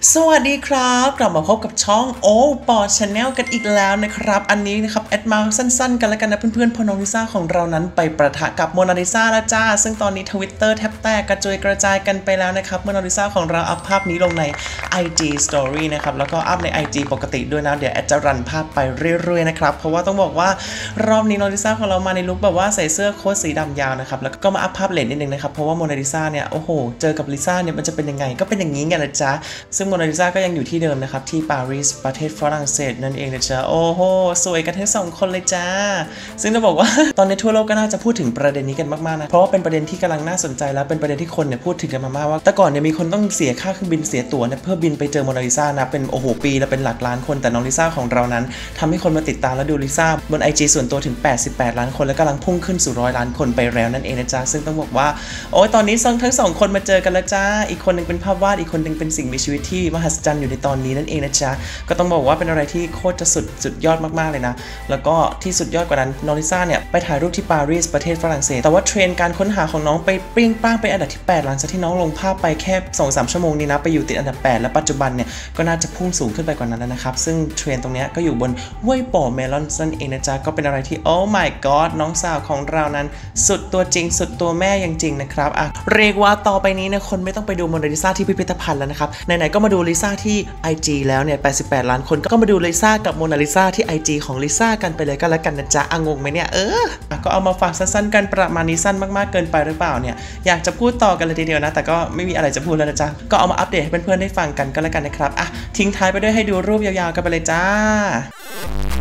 สวัสดีครับกลับมาพบกับช่องโอปอชาแนลกันอีกแล้วนะครับอันนี้นะครับแอดมาสั้นๆกันแล้วกันนะเพื่อนๆพอน้องลิซ่าของเรานั้นไปประทะกับโมนาลิซาแล้วจ้าซึ่งตอนนี้ Twitter แทบแตกกระจุยกระจายกันไปแล้วนะครับโมนาลิซาของเราอัพภาพนี้ลงใน IG Story นะครับแล้วก็อัพใน IG ปกติด้วยนะเดี๋ยวแอดจะรันภาพไปเรื่อยๆนะครับเพราะว่าต้องบอกว่ารอบนี้โมนาลิซาของเรามาในลุคแบบว่าใส่เสื้อโค้ทสีดำยาวนะครับแล้วก็มาอัพภาพเลนนิดนึงนะครับเพราะว่าโมนาลิซาเนี่ยโอ้โหเจอกับลิซ่าเนี่ยมันจะเป็นยังไงก็เป็นอย่างนี้ไงนะจ๊ะซึ่งโมนาลิซาก็ยังอยู่ที่เดิมนะครับที่ปารีสประเทศฝรั่งเศสนั่นเองนะจ๊ะโอ้โหสวยกันทั้ง2คนเลยจ้าซึ่งจะบอกว่า ตอนนี้ทั่วโลกก็น่าจะพูดถึงประเด็นนี้กันมากๆนะเพราะว่าเป็นประเด็นที่กำลังน่าสนใจแล้วเป็นประเด็นที่คนเนี่ยพูดถึงกันมากๆว่าแต่ก่อนเนี่ยมีคนต้องเสียค่าเครื่องบินเสียตั๋วเนี่ยเพื่อบินไปเจอโมนาลิซานะเป็นโอ้โหปีละเป็นหลักล้านคนแต่น้องลิซ่าของเรานั้นทำให้คนมาติดตามและดูลิซ่าบน IG ส่วนตัวถึง88ล้านคนและกำลังพุ่งขึ้นสู่100ล้านคนไปแล้วนั่นเองนะจ๊ะซึ่งต้องบอกว่าโอ้ยตอนนี้ทั้ง2คนมาเจอกันแล้วจ้าอีกคนนึงเป็นภาพวาดอีกคนนึงเป็นสิ่งมีชีวิตที่มหัศจรรย์อยู่ในตอนนี้นั่นเองนะจ๊ะก็ต้องบอกว่าเป็นอะไรที่โคตรจะสุดยอดมากๆเลยนะแล้วก็ที่สุดยอดกว่านั้นน้องลิซ่าเนี่ยไปถ่ายรูปที่ปารีสประเทศฝรั่งเศสแต่ว่าเทรนด์การค้นหาของน้องไปปิ้งป้างไปอันดับที่8หลังจากที่น้องลงภาพไปแค่ 2-3 ชั่วโมงนี้นะไปอยู่ติดอันดับ8และปัจจุบันเนี่ยก็น่าจะพุ่งสูงขึ้นไปกว่านั้นแล้วนะครับซึ่งเทรนด์ตรงนี้ก็อยู่บนห้วยป่อเมลอนนั่นเองนะจ๊ะก็เป็นอะไรที่โอ้ my god น้องสาวของเรานั้นสุดตัวจริงสุดตัวแม่จริงๆนะครับเรียกว่าต่อไปนี้เนี่ยคนไม่ต้องไปดูโมนาลิซาที่พิพิธภัณฑ์แล้วนะครับไหนๆก็มาดูลิซ่าที่ IG แล้วเนี่ย88ล้านคนก็มาดูลิซ่ากับโมนาลิซาที่ IG ของลิซ่ากันไปเลยก็แล้วกันนะจ๊ะงงไหมเนี่ยก็เอามาฝากสั้นๆกันประมาณนี้สั้นมากๆเกินไปหรือเปล่าเนี่ยอยากจะพูดต่อกันเลยทีเดียวนะแต่ก็ไม่มีอะไรจะพูดแล้วนะจ๊ะก็เอามาอัปเดตให้เพื่อนๆได้ฟังกันก็แล้วกันนะครับทิ้งท้ายไปด้วยให้ดูรูปยาวๆกันไปเลยจ้า